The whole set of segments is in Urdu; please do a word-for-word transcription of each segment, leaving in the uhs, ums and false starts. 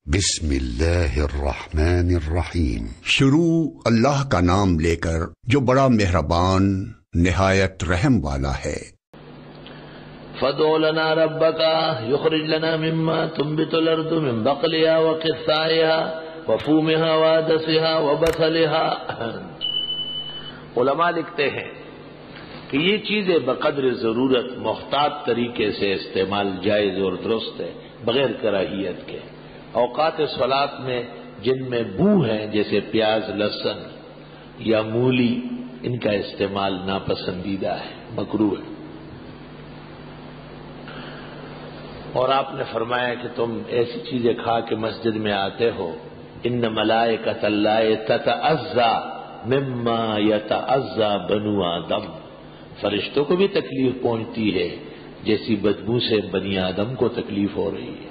بسم اللہ الرحمن الرحیم۔ شروع اللہ کا نام لے کر جو بڑا مہربان نہایت رحم والا ہے۔ فَادْعُ لَنَا رَبَّكَ يُخْرِجْ لَنَا مِمَّا تُنبِتُ الْأَرْضُ مِن بَقْلِهَا وَقِثَّائِهَا وَفُومِهَا وَعَدَسِهَا وَبَصَلِهَا۔ علماء لکھتے ہیں کہ یہ چیزیں بقدر ضرورت محتاط طریقے سے استعمال جائز اور درست ہے، بغیر کراہیت کے۔ اوقات صلاۃ میں جن میں بو ہیں جیسے پیاز، لہسن یا مولی، ان کا استعمال ناپسندیدہ ہے، مکروہ ہے۔ اور آپ نے فرمایا کہ تم ایسی چیزیں کھا کے مسجد میں آتے ہو، ان ملائکۃ اللہ تتعزی مما یتعزی بنو آدم، فرشتوں کو بھی تکلیف پہنچتی ہے جیسی بدبو سے بنی آدم کو تکلیف ہو رہی ہے۔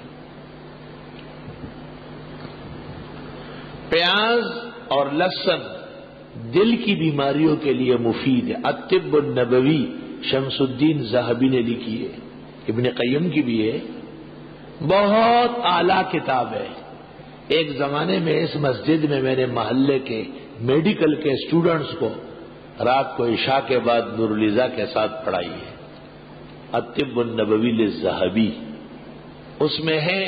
پیاز اور لہسن دل کی بیماریوں کے لیے مفید ہے۔ الطب النبوی شمس الدین ذہبی نے لکھی ہے، ابن قیم کی بھی ہے، بہت اعلیٰ کتاب ہے۔ ایک زمانے میں اس مسجد میں میرے محلے کے میڈیکل کے اسٹوڈنٹس کو رات کو عشاء کے بعد نور العزا کے ساتھ پڑھائی ہے، الطب النبوی للذہبی۔ اس میں ہے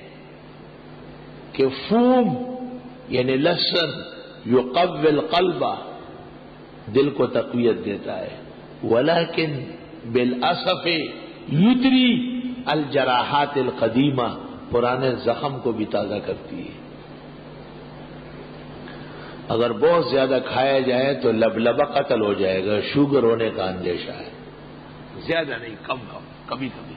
کہ فوم یعنی لہسن یقوی القلب، دل کو تقویت دیتا ہے، ولیکن بالاسف یدری الجراحات القدیمہ، پرانے زخم کو بھی تازہ کرتی ہے۔ اگر بہت زیادہ کھایا جائے تو لبلبہ قتل ہو جائے گا، شوگر ہونے کا اندیشہ ہے، زیادہ نہیں، کم کم، کبھی کبھی۔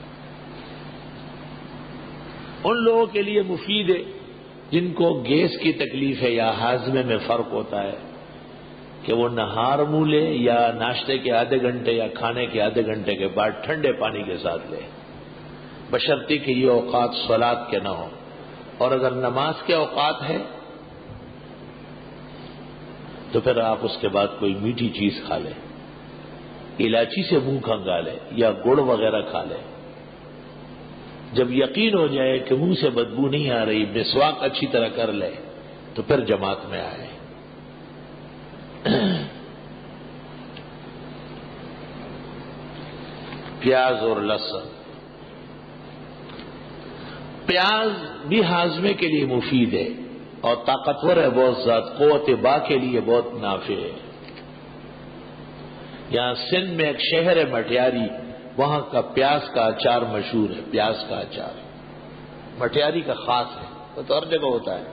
ان لوگوں کے لیے مفید ہے جن کو گیس کی تکلیف ہے یا ہاضمے میں فرق ہوتا ہے کہ وہ نہار منہ لے یا ناشتے کے آدھے گھنٹے یا کھانے کے آدھے گھنٹے کے بعد ٹھنڈے پانی کے ساتھ لے، بشرطی کہ یہ اوقات صلاۃ کے نہ ہو۔ اور اگر نماز کے اوقات ہے تو پھر آپ اس کے بعد کوئی میٹھی چیز کھا لیں، الائچی سے منہ کھنگا لیں یا گڑ وغیرہ کھا لیں۔ جب یقین ہو جائے کہ منہ سے بدبو نہیں آ رہی، مسواک اچھی طرح کر لے، تو پھر جماعت میں آئے۔ پیاز اور لہسن، پیاز بھی ہاضمے کے لیے مفید ہے اور طاقتور ہے بہت زیادہ، قوت با کے لیے بہت نافع ہے۔ یہاں سندھ میں ایک شہر ہے مٹیاری، وہاں کا پیاز کا اچار مشہور ہے، پیاز کا اچار مٹیاری کا خاص ہے، تو ہر جگہ ہوتا ہے۔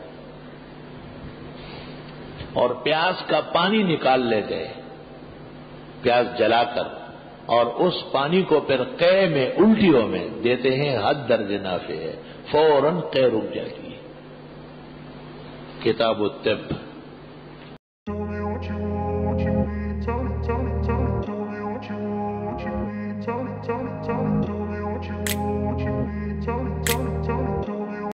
اور پیاز کا پانی نکال لیتے ہیں، پیاز جلا کر، اور اس پانی کو پھر قے میں، الٹیوں میں دیتے ہیں، حد درجے نافع ہے، فوراً قے رک جاتی ہے۔ کتاب الطب